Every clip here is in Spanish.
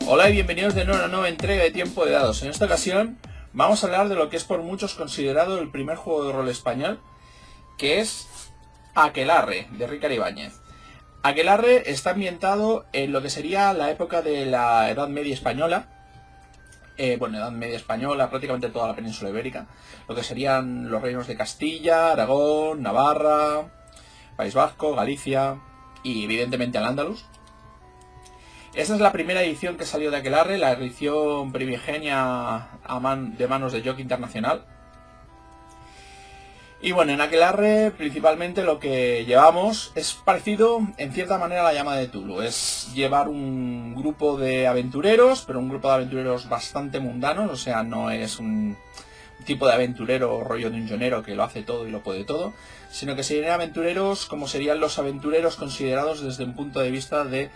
Hola y bienvenidos de nuevo a una nueva entrega de Tiempo de Dados. En esta ocasión vamos a hablar de lo que es por muchos considerado el primer juego de rol español, que es Aquelarre, de Ricard Ibáñez. Aquelarre está ambientado en lo que sería la época de la Edad Media española. Edad Media española, prácticamente toda la península ibérica. Lo que serían los reinos de Castilla, Aragón, Navarra, País Vasco, Galicia y evidentemente Al-Ándalus. Esta es la primera edición que salió de Aquelarre, la edición primigenia de manos de Joc Internacional. Y bueno, en Aquelarre principalmente lo que llevamos es parecido en cierta manera a la llama de Tulu. Es llevar un grupo de aventureros, pero un grupo de aventureros bastante mundanos, o sea, no es un tipo de aventurero rollo dungeonero que lo hace todo y lo puede todo, sino que serían aventureros como serían los aventureros considerados desde un punto de vista de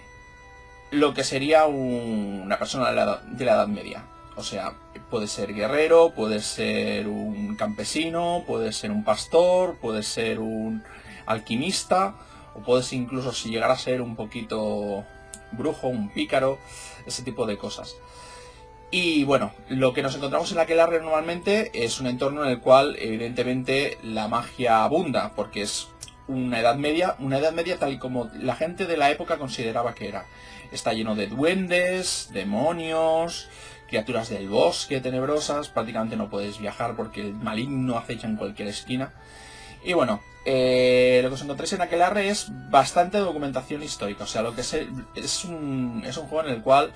lo que sería una persona de la Edad Media. O sea, puede ser guerrero, puede ser un campesino, puede ser un pastor, puede ser un alquimista, o puede ser incluso, si llegara a ser un poquito brujo, un pícaro, ese tipo de cosas. Y bueno, lo que nos encontramos en Aquelarre normalmente es un entorno en el cual evidentemente la magia abunda, porque es una edad media tal y como la gente de la época consideraba que era. Está lleno de duendes, demonios, criaturas del bosque tenebrosas, prácticamente no puedes viajar porque el maligno acecha en cualquier esquina. Y bueno, lo que os encontréis en Aquelarre es bastante documentación histórica, o sea, lo que es un juego en el cual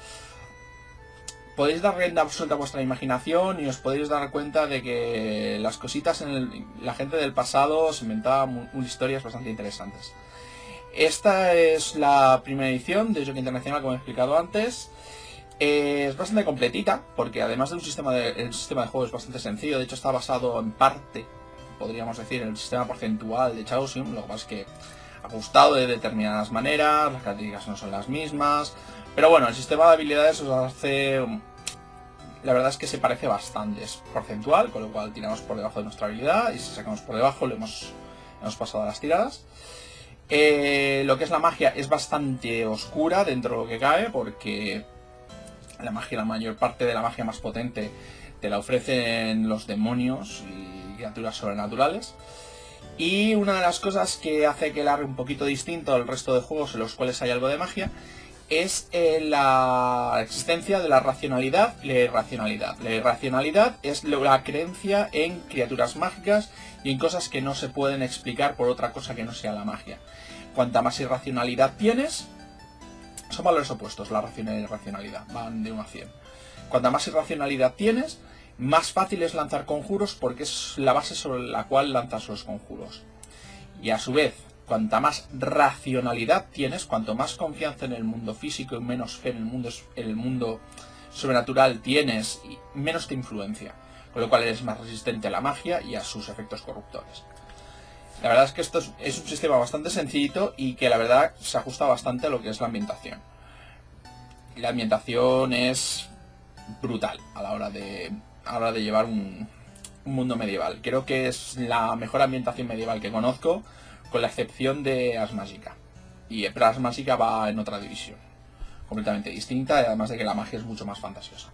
podéis dar rienda absoluta a vuestra imaginación y os podéis dar cuenta de que las cositas la gente del pasado se inventaba historias bastante interesantes. Esta es la primera edición de Joc Internacional, como he explicado antes. Es bastante completita, porque además de el sistema de juego es bastante sencillo. De hecho está basado en parte, podríamos decir, en el sistema porcentual de Chaosium. Lo que pasa es que ajustado de determinadas maneras, las características no son las mismas. Pero bueno, el sistema de habilidades os hace... La verdad es que se parece bastante, es porcentual, con lo cual tiramos por debajo de nuestra habilidad y si sacamos por debajo le hemos pasado a las tiradas. Lo que es la magia es bastante oscura dentro de lo que cabe, porque la mayor parte de la magia más potente te la ofrecen los demonios y criaturas sobrenaturales. Y una de las cosas que hace Aquelarre un poquito distinto al resto de juegos en los cuales hay algo de magia es la existencia de la racionalidad y la irracionalidad. La irracionalidad es la creencia en criaturas mágicas y en cosas que no se pueden explicar por otra cosa que no sea la magia. Cuanta más irracionalidad tienes, son valores opuestos, la racionalidad y la irracionalidad, van de 1 a 100. Cuanta más irracionalidad tienes, más fácil es lanzar conjuros porque es la base sobre la cual lanzas los conjuros. Y a su vez, cuanta más racionalidad tienes, cuanto más confianza en el mundo físico y menos fe en el mundo sobrenatural tienes, y menos te influencia, con lo cual eres más resistente a la magia y a sus efectos corruptores. La verdad es que esto es un sistema bastante sencillito y que la verdad se ajusta bastante a lo que es la ambientación. La ambientación es brutal a la hora de llevar un mundo medieval. Creo que es la mejor ambientación medieval que conozco, con la excepción de Ars Magica. Pero Ars Magica va en otra división, completamente distinta, y además de que la magia es mucho más fantasiosa.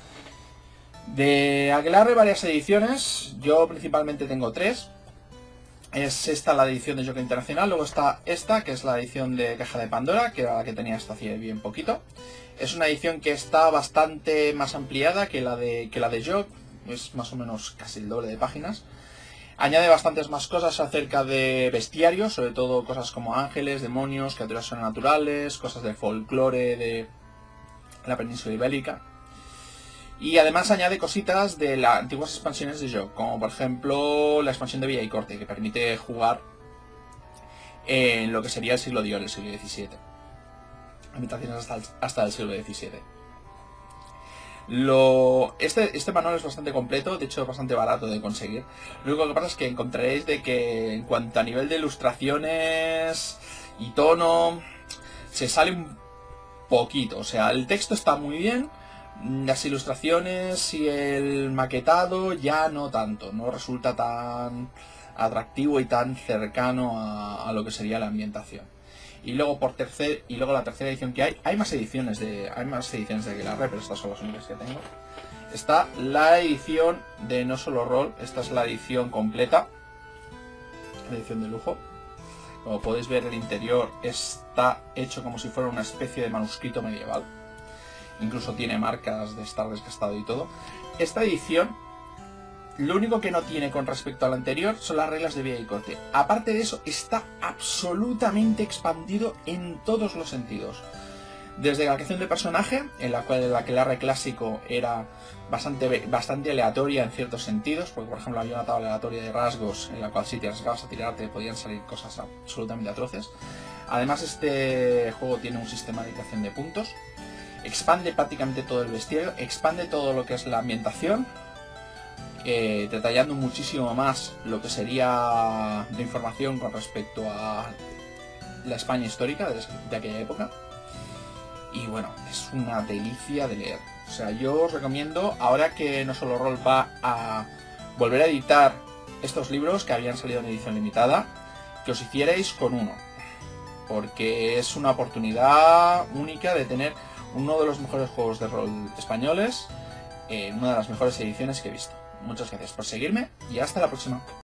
De Aquelarre varias ediciones, yo principalmente tengo 3. Es esta la edición de Joc Internacional, luego está esta, que es la edición de Caja de Pandora, que era la que tenía hasta hace bien poquito. Es una edición que está bastante más ampliada que la de Joc, es más o menos casi el doble de páginas. Añade bastantes más cosas acerca de bestiarios, sobre todo cosas como ángeles, demonios, criaturas sobrenaturales, cosas del folclore de la península ibérica. Y además añade cositas de las antiguas expansiones de Joc, como por ejemplo la expansión de Villa y Corte, que permite jugar en lo que sería el siglo de oro, el siglo XVII. Ambientaciones hasta el siglo XVII. Este manual es bastante completo, de hecho es bastante barato de conseguir. Lo único que pasa es que encontraréis de que en cuanto a nivel de ilustraciones y tono, se sale un poquito. O sea, el texto está muy bien, las ilustraciones y el maquetado ya no tanto, no resulta tan atractivo y tan cercano a lo que sería la ambientación. Y luego la tercera edición que hay más ediciones de Aquelarre, pero estas son las únicas que tengo. Está la edición de No Solo Rol, esta es la edición completa, la edición de lujo. Como podéis ver, el interior está hecho como si fuera una especie de manuscrito medieval. Incluso tiene marcas de estar desgastado y todo. Esta edición, lo único que no tiene con respecto a la anterior son las reglas de vía y corte. Aparte de eso, está absolutamente expandido en todos los sentidos. Desde la creación de personaje, en la cual el Aquelarre clásico era bastante aleatoria en ciertos sentidos, porque por ejemplo había una tabla aleatoria de rasgos en la cual si te arriesgabas a tirarte podían salir cosas absolutamente atroces. Además, este juego tiene un sistema de creación de puntos, expande prácticamente todo el bestiario, expande todo lo que es la ambientación, detallando muchísimo más lo que sería de información con respecto a la España histórica de aquella época. Y bueno, es una delicia de leer. O sea, yo os recomiendo, ahora que No Solo Rol va a volver a editar estos libros que habían salido en edición limitada, que os hicierais con uno. Porque es una oportunidad única de tener uno de los mejores juegos de rol españoles en una de las mejores ediciones que he visto. Muchas gracias por seguirme y hasta la próxima.